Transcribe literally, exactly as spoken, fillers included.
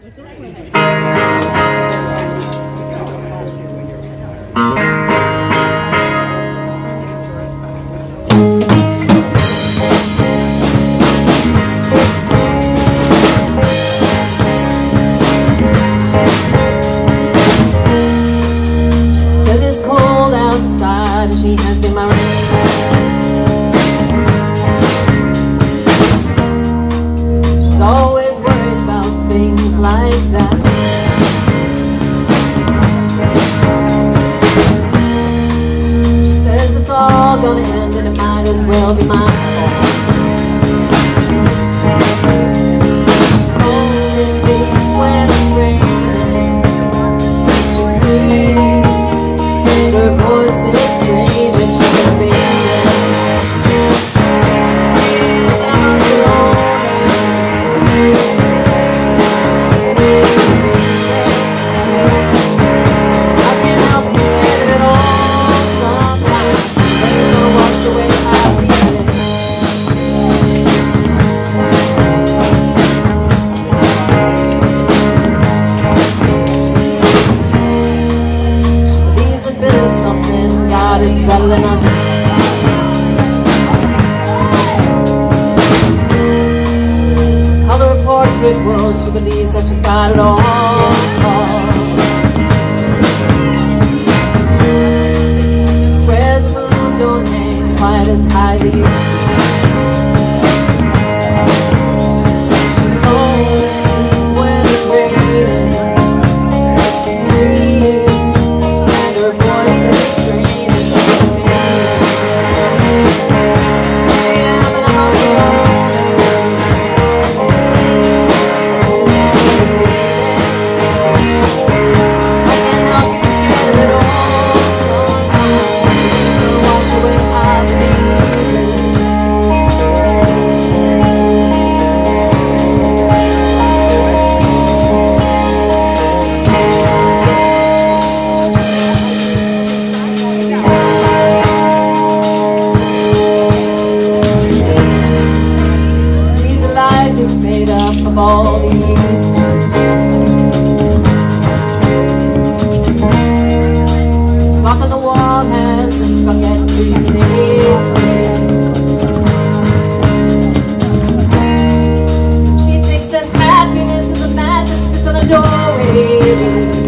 She has been my rain. She's always worried about things like that. She says it's all gonna end and it might as well be my fault. Always thinks when it's raining, she screams and her voice is strange when she was baby. I can't help but say it all sometimes. Rain's gonna wash away my feelings. She believes a bit of something, God, it's better than nothing. Color portrait world, she believes that she's got it all. She swears the moon don't hang quite as high as it used to. She only sleeps when it's raining, but she screams and her voice is strange and she's baby. Damn, and I must go. Is made up of all the used to. Clock on the wall has been stuck at three days. She thinks that happiness is a mat that sits on a doorway.